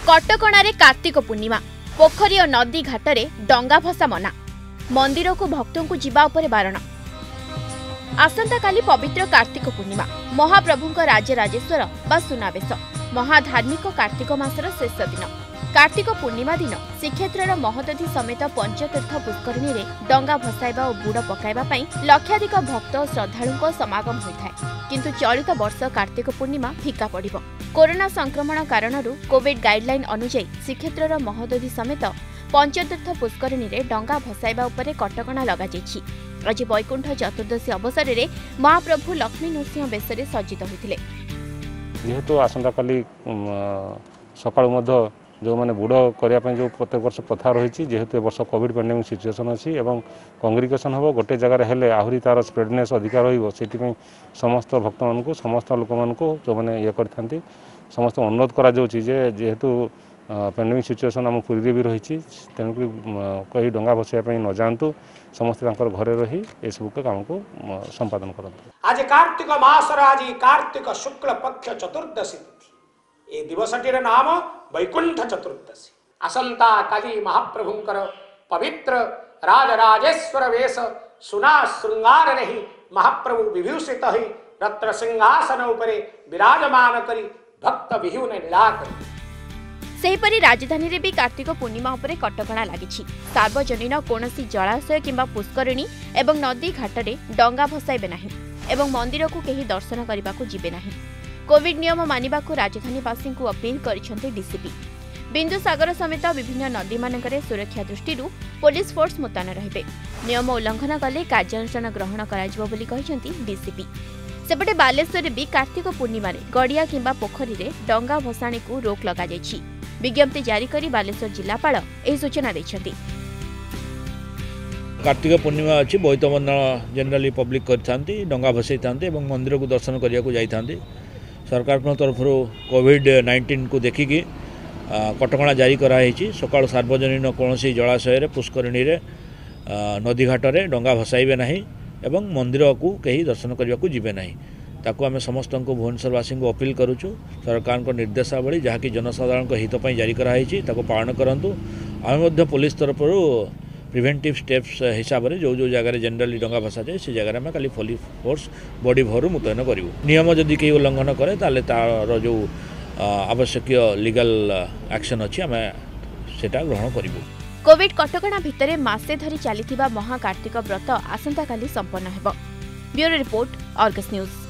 कटकणारे कार्तिक पूर्णिमा पोखरी और नदी घाटरे डंगा भसा मना मंदिर को भक्तों को जीवा उपरे बारण। आसंता काली पवित्र कार्तिक पूर्णिमा महाप्रभुंक राजराजेश्वर बा सुनावेश महाधार्मिक कार्तिक मासर शेष दिन कार्तिक पूर्णिमा दिन श्रीक्षेत्र महदधि समेत पंचतीर्थ पुष्करिणी रे डंगा भसाइबा और बुड़ पकाइबा पई लक्षाधिक भक्त और श्रद्धालुंक समागम होइथाय। किंतु चलित वर्ष कार्तिक पूर्णिमा फिका पड़िबो। कोरोना संक्रमण कारणरू कोविड गाइडलाइन अनुसार श्रीक्षेत्र महदधि समेत पंचतीर्थ पुष्करिणी रे डंगा भसाइबा उपरे कटकणा लगा जायछि। आज वैकुंठ चतुर्दशी अवसर में महाप्रभु लक्ष्मी नृसिंह बेशरे सज्जित होते। जेहेतु आसंता काली सकाळ जो मैंने बुड़ करने जो प्रत्येक वर्ष प्रथा रही जेहेतु वर्ष कोविड पेंडेमिक सिचुएसन अच्छी एवं कंग्रिगेशन हम गोटे जगार हेले आहरी तार स्प्रेडनेस अधिक रही समस्त भक्त मान समस्त लोक मान जो मैंने ये करते समस्त अनुरोध करा जेहेतु पेंडेमिक सिचुएसन आम पुरी भी रही तेणुक कहीं डंगा भसाइवाई न जातु समस्त घरे रही सब काम को संपादन करते। आज कार्तिक मासर आज कार्तिक शुक्ल पक्ष चतुर्दशी ए दिवसटीर नाम वैकुंठ चतुर्दशी। आसंता काली महाप्रभुंकर पवित्र राजराजेश्वर वेश सुना श्रृंगार नहीं महाप्रभु विभूषित ही रत्न सिंहासन उपरे विराजमान करी भक्त विहुन लीला करी। सेहीपरि राजधानी रे भी कार्तिक पूर्णिमा उपरे कटकणा लागिछि। सार्वजनीन कोनोसी जलाशय किंबा पुष्करिणी एवं नदी घाटरे डंगा भसाइबे नाही एवं मंदिर को केही दर्शन करने को जिबे नाही। कोविड नियम मानिबा को राजधानीवासी को अपील करिसेंति डीसीपी। बिंदुसागर समेत विभिन्न नदी मानकरे सुरक्षा दृष्टि पुलिस फोर्स मुतयन रहिबे। नियम उल्लंघन कले कार्यानुष्ठान ग्रहण कराजिबो बोली कहिसेंति डीसीपी। सेपटे बालेश्वर भी कार्तिक पूर्णिमा गड़िया किंबा पोखरी रे डंगा भसाणी को रोक लगा जायछि। विज्ञप्ति जारी करी बालेश्वर जिलापाल एही सूचना दैछन्ति। कार्तिक पूर्णिमा अच्छी बोईत बंदन जनरली पब्लिक करथांती डंगा भसई थांती एवं मंदिर को दर्शन करिया को जाइथांती। सरकार तरफ कोविड-19 को देखिकी कटकणा जारी कराई। सकाळ सार्वजनीन कौनसी जलाशय पुष्करिणी नदी घाटे डंगा भसाइबे नहीं एवं मंदिर को कहीं दर्शन करने को जीवे नहीं। ताकू आम समस्त को भुवनेश्वरवासी को अपील करुचु सरकार को निर्देशावली जहाँकि जनसाधारण हितपाई जारी कराई पालन करूँ। आम पुलिस तरफ प्रिवेंटिव स्टेप्स हिसाब से जो जगह जनरली डंगा भसा जाए से जगह में खाली पुलिस फोर्स बॉडी भर मुतयन करूँ। नियम जदि कहीं उल्लंघन करे तार जो आवश्यक लीगल एक्शन अच्छी आम से ग्रहण करूँ। कोविड कटकणा भितर मासे धरी चली महाकार्तिक व्रत आसंता काली संपन्न हेब। Bureau report, Argus news.